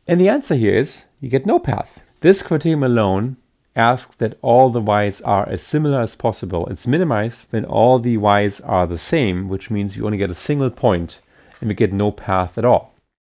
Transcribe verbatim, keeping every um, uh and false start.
And the answer here is you get no path. This criterion alone asks that all the y's are as similar as possible. It's minimized when all the y's are the same, which means you only get a single point and we get no path at all.